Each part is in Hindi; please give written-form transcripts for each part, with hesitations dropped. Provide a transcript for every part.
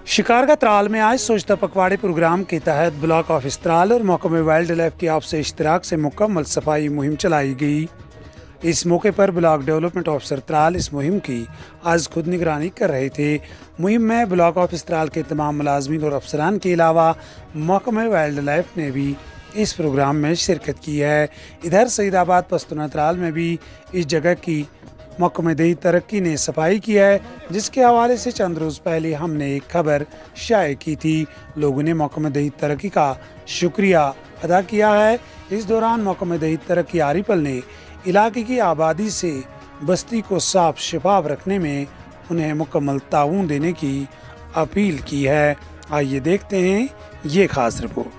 शिकारगा त्राल में आज स्वच्छता पखवाड़े प्रोग्राम के तहत ब्लॉक ऑफिस त्राल और महकमे वाइल्ड लाइफ की आपसे इश्तिराक से मुकम्मल सफाई मुहिम चलाई गई। इस मौके पर ब्लॉक डेवलपमेंट ऑफिसर त्राल इस मुहिम की आज खुद निगरानी कर रहे थे। मुहिम में ब्लॉक ऑफिस त्राल के तमाम मुलाजमीन और अफसरान के अलावा महकमे वाइल्ड लाइफ ने भी इस प्रोग्राम में शिरकत की है। इधर सईदाबाद पस्तूना त्राल में भी इस जगह की महकमे दही तरक्की ने सफाई की है, जिसके हवाले से चंद रोज़ पहले हमने एक खबर शाये की थी। लोगों ने महकमे दही तरक्की का शुक्रिया अदा किया है। इस दौरान महकमे दही तरक्की आरिपल ने इलाके की आबादी से बस्ती को साफ शफाफ रखने में उन्हें मुकम्मल ताउन देने की अपील की है। आइए देखते हैं ये खास रिपोर्ट।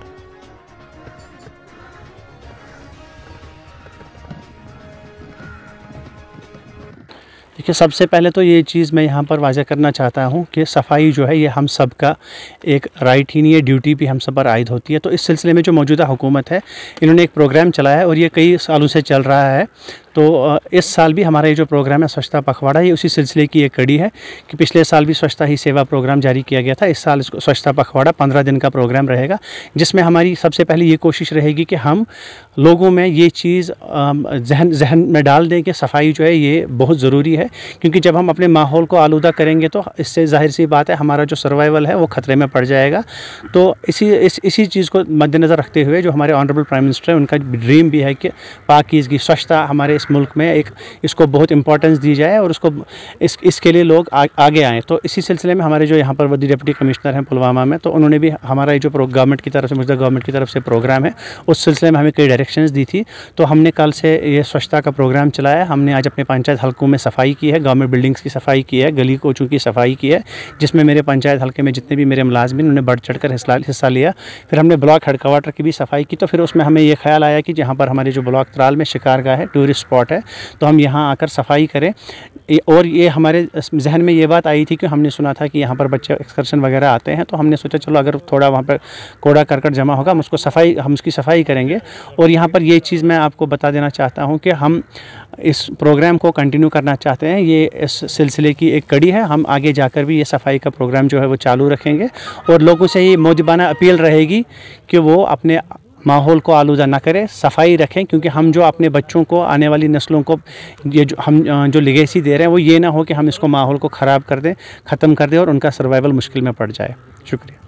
देखिए, सबसे पहले तो ये चीज़ मैं यहाँ पर वाज़ह करना चाहता हूँ कि सफाई जो है ये हम सब का एक राइट ही नहीं है, ड्यूटी भी हम सब पर आयद होती है। तो इस सिलसिले में जो मौजूदा हुकूमत है, इन्होंने एक प्रोग्राम चलाया है और ये कई सालों से चल रहा है। तो इस साल भी हमारा ये जो प्रोग्राम है स्वच्छता पखवाड़ा, ये उसी सिलसिले की एक कड़ी है कि पिछले साल भी स्वच्छता ही सेवा प्रोग्राम जारी किया गया था। इस साल इसको स्वच्छता पखवाड़ा 15 दिन का प्रोग्राम रहेगा, जिसमें हमारी सबसे पहले ये कोशिश रहेगी कि हम लोगों में ये चीज़ जहन में डाल दें कि सफाई जो है ये बहुत ज़रूरी है, क्योंकि जब हम अपने माहौल को आलूदा करेंगे तो इससे जाहिर सी बात है हमारा जो सर्वाइवल है वो ख़तरे में पड़ जाएगा। तो इसी चीज़ को मद्देनज़र रखते हुए जो हमारे ऑनरेबल प्राइम मिनिस्टर है, उनका ड्रीम भी है कि पाकीज़गी स्वच्छता हमारे इस मुल्क में इसको बहुत इंपॉर्टेंस दी जाए और इसके लिए लोग आगे आएँ। तो इसी सिलसिले में हमारे जो यहाँ पर वदी डिप्टी कमिश्नर हैं पुलवामा में, तो उन्होंने भी हमारा जो गवर्नमेंट की तरफ से मुझे गवर्नमेंट की तरफ से प्रोग्राम है उस सिलसिले में हमें कई डायरेक्शंस दी थी। तो हमने कल से ये स्वच्छता का प्रोग्राम चलाया। हमने आज अपने पंचायत हल्कों में सफाई की है, गवर्नमेंट बिल्डिंग्स की सफाई की है, गली कोचों की सफाई की है, जिसमें मेरे पंचायत हल्के में जितने भी मेरे मुलाजमीन उन्होंने बढ़ चढ़ कर हिस्सा लिया। फिर हमने ब्लॉक हेडक्वार्टर की भी सफाई की। तो फिर उसमें हमें ये ख्याल आया कि जहाँ पर हमारे जो ब्लॉक त्राल में शिकारगाह है, टूरिस्ट स्पॉट है, तो हम यहाँ आकर सफाई करें। और ये हमारे जहन में ये बात आई थी कि हमने सुना था कि यहाँ पर बच्चे एक्सकर्शन वगैरह आते हैं, तो हमने सोचा चलो अगर थोड़ा वहाँ पर कूड़ा करकट जमा होगा हम उसकी सफाई करेंगे। और यहाँ पर ये चीज़ मैं आपको बता देना चाहता हूँ कि हम इस प्रोग्राम को कंटिन्यू करना चाहते हैं। ये इस सिलसिले की एक कड़ी है। हम आगे जाकर भी ये सफाई का प्रोग्राम जो है वो चालू रखेंगे और लोगों से ये मुद्दबाना अपील रहेगी कि वो अपने माहौल को आलूदा ना करें, सफाई रखें, क्योंकि हम जो अपने बच्चों को, आने वाली नस्लों को ये जो हम जो लेगेसी दे रहे हैं वो ये ना हो कि हम इसको माहौल को ख़राब कर दें, ख़त्म कर दें और उनका सर्वाइवल मुश्किल में पड़ जाए। शुक्रिया।